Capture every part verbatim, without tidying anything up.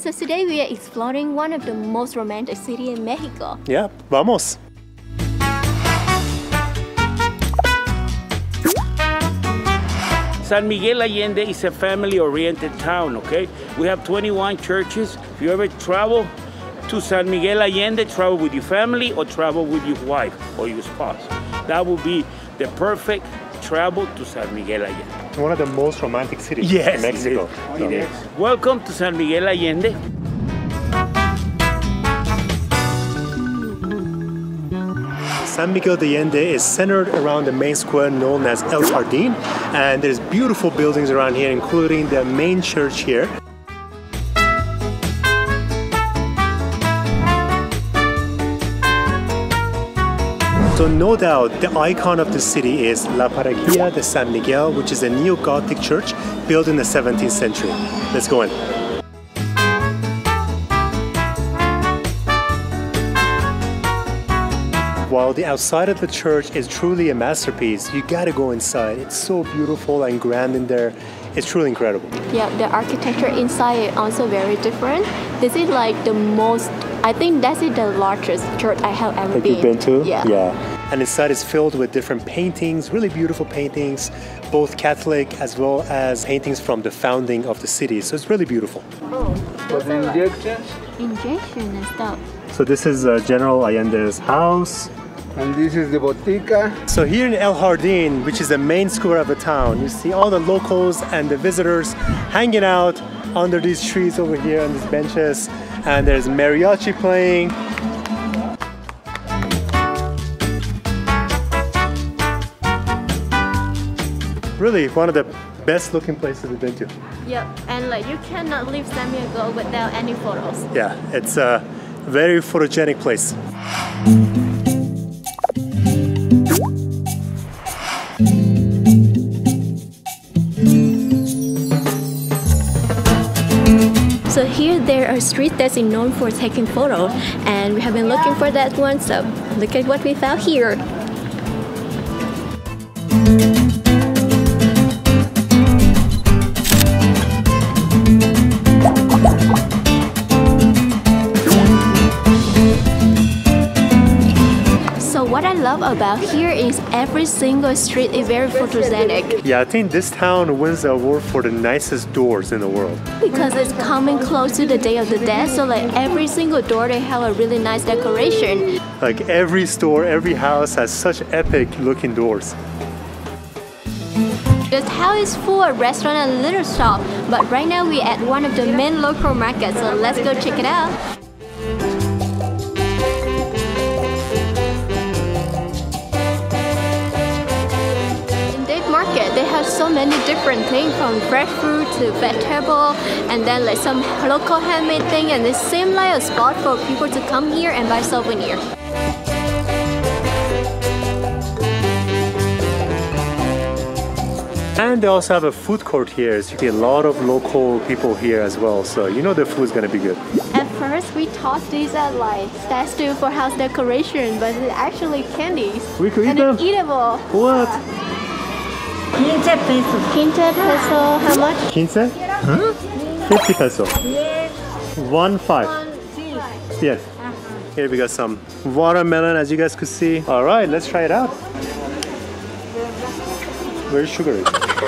So today we are exploring one of the most romantic cities in Mexico. Yeah, vamos. San Miguel de Allende is a family-oriented town, okay? We have twenty-one churches. If you ever travel to San Miguel de Allende, travel with your family or travel with your wife or your spouse. That would be the perfect travel to San Miguel de Allende. One of the most romantic cities yes, in Mexico. It is. It is. Welcome to San Miguel de Allende. San Miguel de Allende is centered around the main square known as El Jardin, and there's beautiful buildings around here, including the main church here. So no doubt the icon of the city is La Parraquia de San Miguel, which is a neo-Gothic church built in the seventeenth century. Let's go in. While the outside of the church is truly a masterpiece, you gotta go inside. It's so beautiful and grand in there. It's truly incredible. Yeah, the architecture inside is also very different. This is like the most, I think that's the largest church I have ever Have been. you been to? Yeah. Yeah. And inside is filled with different paintings, really beautiful paintings, both Catholic as well as paintings from the founding of the city. So it's really beautiful. Oh, For the injections? Injection and stuff. So this is uh, General Allende's house. And this is the botica. So here in El Jardin, which is the main square of the town, you see all the locals and the visitors hanging out under these trees over here on these benches. And there's mariachi playing. Really one of the best looking places we've been to. Yep, and like you cannot leave San Miguel without any photos. Yeah, it's a very photogenic place. So here there are streets that's known for taking photos, and we have been looking for that one, so look at what we found here. What I love about here is every single street is very photogenic. Yeah, I think this town wins the award for the nicest doors in the world. Because it's coming close to the Day of the Dead, so like every single door they have a really nice decoration. Like every store, every house has such epic looking doors. This house is full of restaurant and little shop, but right now we're at one of the main local markets, so let's go check it out. They have so many different things, from fresh fruit to vegetable, and then like some local handmade thing, and it seems like a spot for people to come here and buy souvenirs. And they also have a food court here, so you get a lot of local people here as well, so you know the food's gonna be good. At first we thought these are like statues for house decoration, but it's actually candies. We could eat and them? it's eatable. What? Quince pesos. Quince peso, how much? Quince? Huh? Fifty peso. Yes. One five. One, six. Yes. Here we got some watermelon, as you guys could see. All right, let's try it out. Very sugary.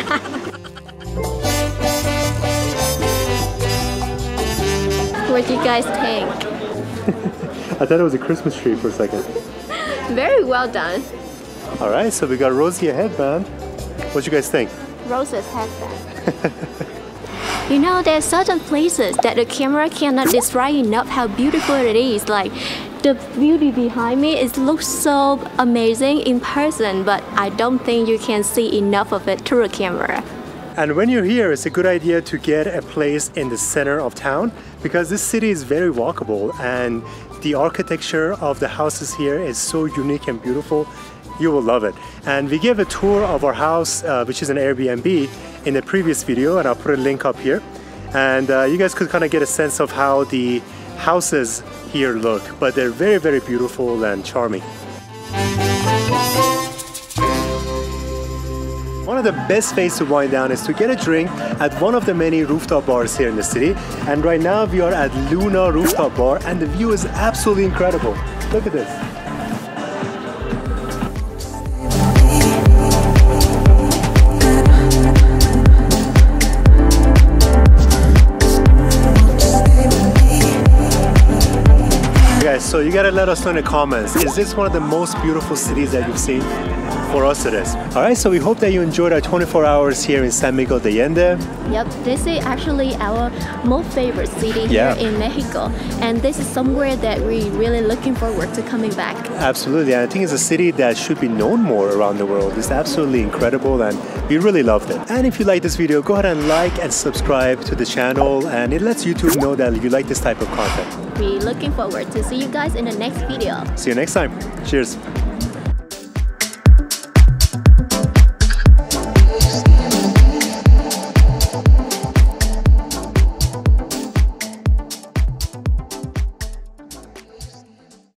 What do you guys think? I thought it was a Christmas tree for a second. Very well done. All right, so we got Rosie a headband. What you guys think? Rose's headband. You know, there's certain places that the camera cannot describe enough how beautiful it is. Like the beauty behind me, it looks so amazing in person, but I don't think you can see enough of it through a camera. And when you're here, it's a good idea to get a place in the center of town, because this city is very walkable and the architecture of the houses here is so unique and beautiful. You will love it. And we gave a tour of our house, uh, which is an Airbnb, in the previous video, and I'll put a link up here. And uh, you guys could kind of get a sense of how the houses here look, but they're very, very beautiful and charming. One of the best ways to wind down is to get a drink at one of the many rooftop bars here in the city. And right now we are at Luna Rooftop Bar and the view is absolutely incredible. Look at this. Guys, so you gotta let us know in the comments, is this one of the most beautiful cities that you've seen? For us it is. Alright, so we hope that you enjoyed our twenty-four hours here in San Miguel de Allende. Yep, this is actually our most favorite city Yeah. here in Mexico. And this is somewhere that we're really looking forward to coming back. Absolutely, and I think it's a city that should be known more around the world. It's absolutely incredible and we really loved it. And if you like this video, go ahead and like and subscribe to the channel, and it lets YouTube know that you like this type of content. We're looking forward to see you guys in the next video. See you next time. Cheers.